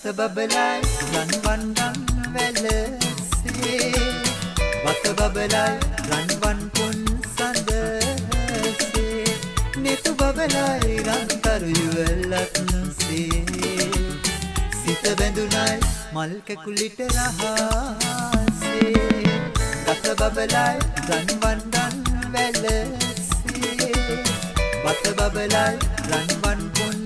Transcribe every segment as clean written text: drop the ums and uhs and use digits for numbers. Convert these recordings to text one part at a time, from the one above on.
බබලයි රන්වන් රන් වැලසේ වත බබලයි රන්වන් පුන් සඳසේ නෙතු බබලයි රන්තරු යුවලත්සේ සිත බැඳුනයි මල් කැකුලිට රහසේ ගත බබලයි රන්වන් රන් වැලසේ වත බබලයි රන්වන් පුන්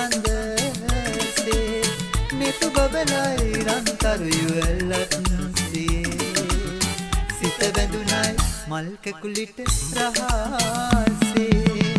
සඳසේ නෙතු බබලයි රන්තරු යුවලත්සේ සිත බැඳුනයි මල් කැකුලිට රහසේ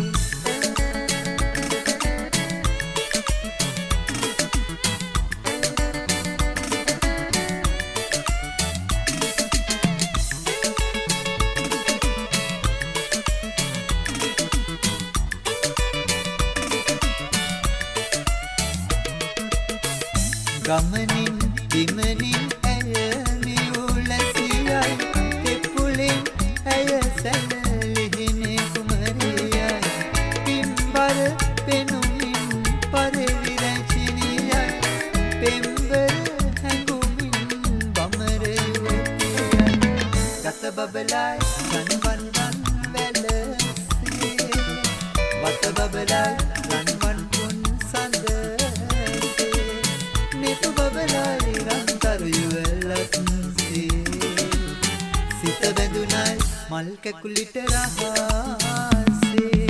ගමනින් බිමනින් ඇය නියුලසියයි තෙපුලින් ඇය සැලලිහිනේ කුමරියයි පිම්බර පෙනුමින් පරවිරචිනියයි පෙම්බර හැඟුමින් බමර යුවතියයි ගත බබලයි රන්වන් රන් වැලසේ වත බබලයි රන්වන් පුන් සඳසේ නෙතු බබලයි රන්තරු යුවලත්සේ සිත බැඳුනයි මල් කැකුලිට රහසේ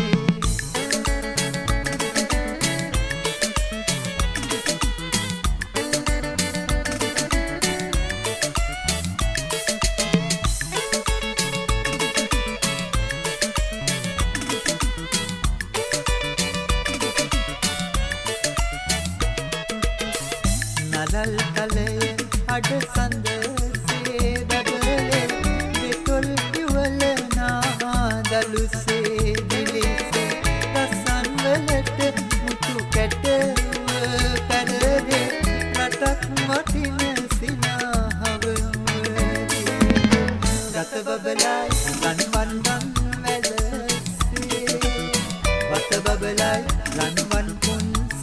නලල් තලයේ අඩ සඳසේ බබලේ දෙතොල් යුවල නාදලුසේ දිලිසේ රසන් වලට මුතු කැටව පැලවේ රටක් වටින සිනහව ගත බබලයි රන්වන් රන් වැලසේ වත බබලයි රන්වන් පුන්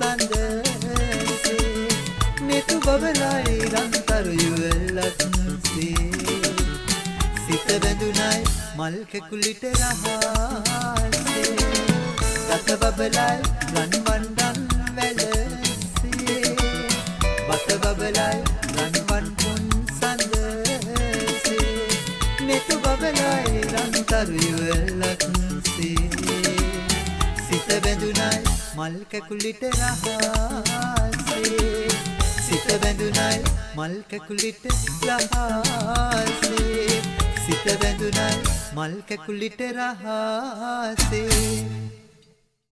සඳසේ නෙතු බබලයි රන්තරු යුවලත්සේ සිත බැඳුනයි මල් කැකුලිට රහසේ ගත බබලයි රන්වන් රන් වැලසේ වත බබලයි රන්වන් පුන් සඳසේ නෙතු බබලයි රන්තරු යුවලත්සේ සිත බැඳුනයි මල් කැකුලිට රහසේ සිත බැඳුනයි මල් කැකුලිට රහසේ සිත බැඳුනයි මල් කැකුලිට රහසේ